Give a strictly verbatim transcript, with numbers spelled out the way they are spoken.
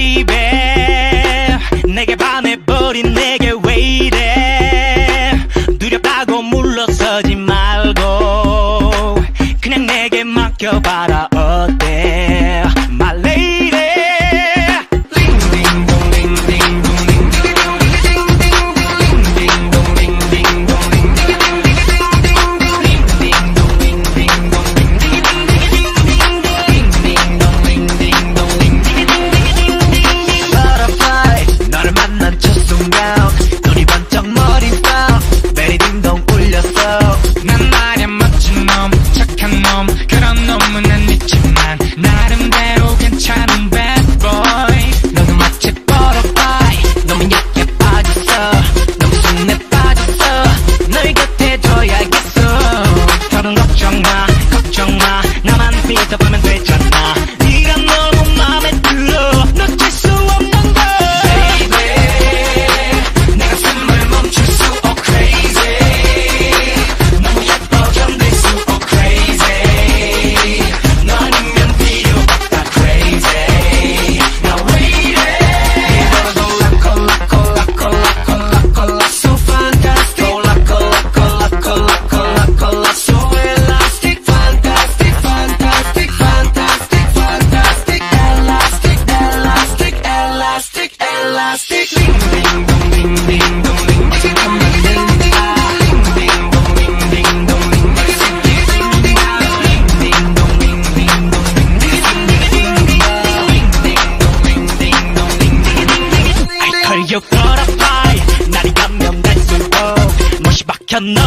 baby 내게 반해버린 내게 왜 이래 두렵다고 물러서지 말고 그냥 내게 맡겨봐라 어때 My lady 그런 놈은 아니지만 나름대로 괜찮은 bad boy 너는 마치 butterfly 너무 얇게 빠졌어 너무 순해 빠졌어 널 곁에 둬야겠어 더는 걱정마 걱정마 나만 삐져보면 되잖아 네가 너무 맘에 들어 놓칠 수 없는 걸 Baby 내 가슴을 멈출 수 oh crazy 너무 예뻐 견딜 수 oh crazy 너아니면 필요 없다 crazy Now wait it 콜라 콜라 콜라 콜라 콜라 콜라 so fantastic 콜라 콜라 콜라 콜라 콜라 콜라 so elastic fantastic fantastic fantastic fantastic elastic elastic elastic elastic ding ding dong ding ding dong ding 어색한 만든다 ding ding dong ding ding dong ding 어색해 딩딩아 ding ding dong ding ding dong ding I call you butterfly 날이 가면 갈수록 멋이 박혀 너